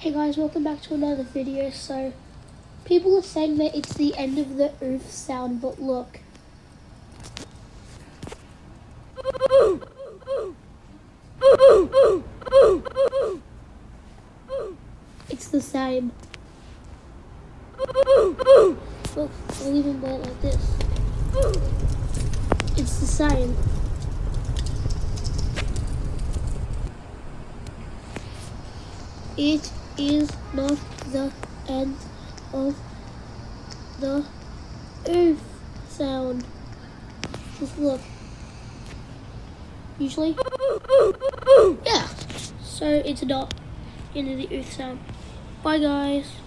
Hey guys, welcome back to another video. So, people are saying that it's the end of the oof sound, but look. It's the same. Look, I'll even play it like this. It's the same. It is not the end of the oof sound. Just look. Usually, yeah. So it's not into the oof sound. Bye guys.